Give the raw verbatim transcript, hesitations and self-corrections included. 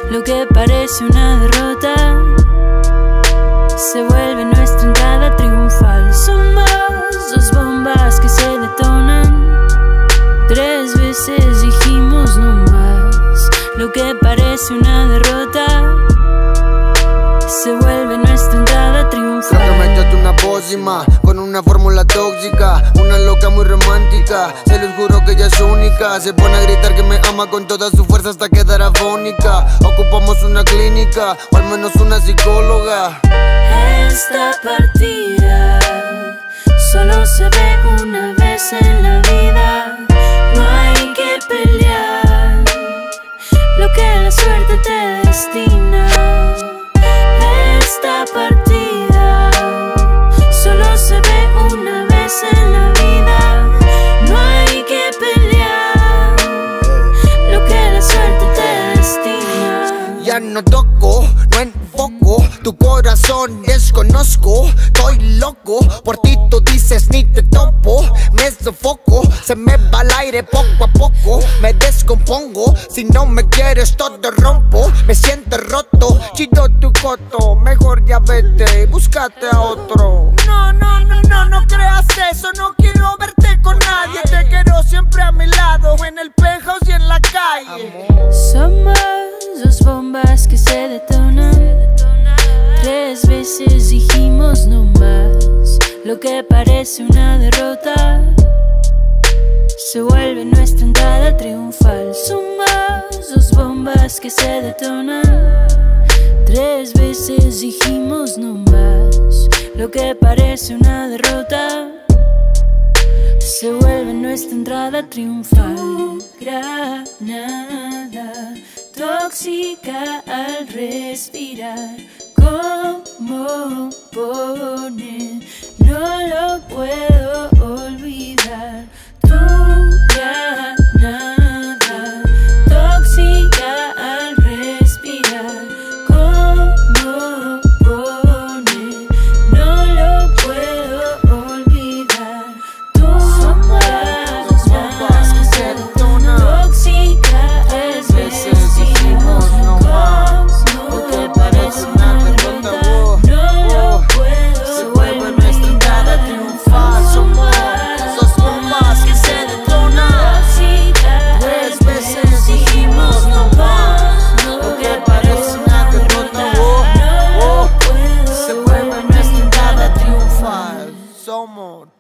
Lo que parece una derrota se vuelve nuestra entrada triunfal. Somos dos bombas que se detonan. Tres veces dijimos no más. Lo que parece una derrota se vuelve nuestra entrada triunfal. Creo que me echaste una pócima con una fórmula tóxica, una loca muy romántica. Se los juro que ella es única. Se pone a gritar que me ama con toda su fuerza hasta quedar afónica. Ocupamos una clínica o al menos una psicóloga. Esta partida solo se ve una vez en la vida. No hay que pelear lo que la suerte te destina. Esta partida solo se ve una vez en la vida. No hay que pelear lo que la suerte te destina. Ya no toco, no enfoco tu corazón, desconozco. Estoy loco, por ti tú dices ni te topo. Me sofoco, se me va el aire poco a poco. Me descompongo, si no me quieres todo rompo. Me siento roto, chido tu coto. Mejor ya vete y búscate a otro. No, no, no, no, no creas eso. No quiero verte con nadie. Te quiero siempre a mi lado, en el penthouse y en la calle. Somos dos bombas que se detonan. Tres veces dijimos no más. Lo que parece una derrota se vuelve nuestra entrada triunfal. Somos dos bombas que se detonan. Tres veces dijimos no más. Lo que parece una derrota se vuelve nuestra entrada triunfal. Granada tóxica al respirar. Como pone, no lo puedo olvidar. Tu granada tóxica al respirar. Como pone, no lo puedo olvidar. Tu granada que se detona tóxica al veces dijimos no más. Lo que parece una Somos